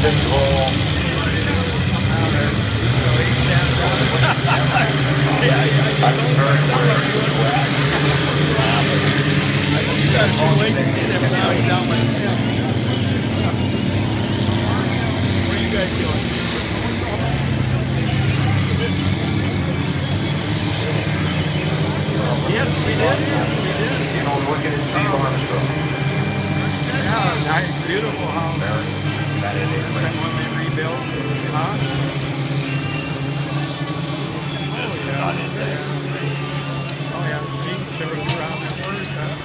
Can't wait to see them bowing down by the hill. What are you guys doing? Yes, we did. You know, look at his feet on the show. Yeah, nice, beautiful house. That is it. That one they rebuilt. Huh? Oh yeah, she showed us around that work.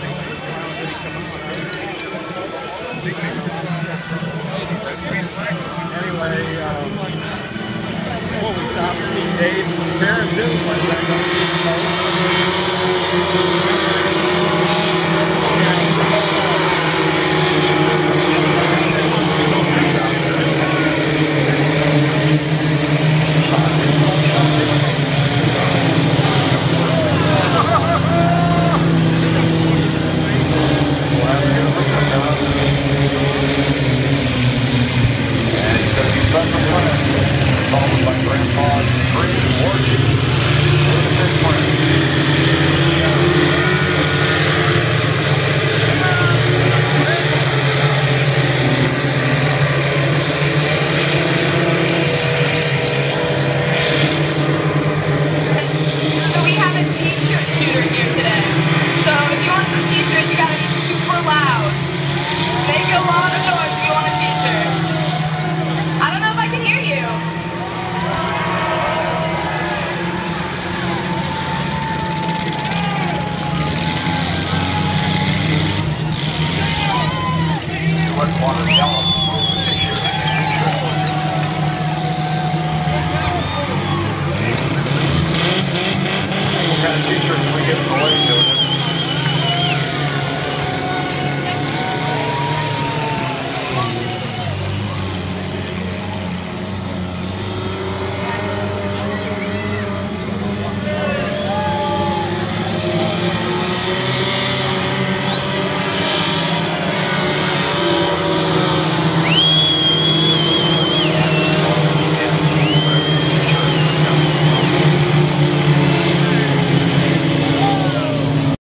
Anyway, we stopped to see Dave and Karen too. Followed by Grandpa's 3 Warriors.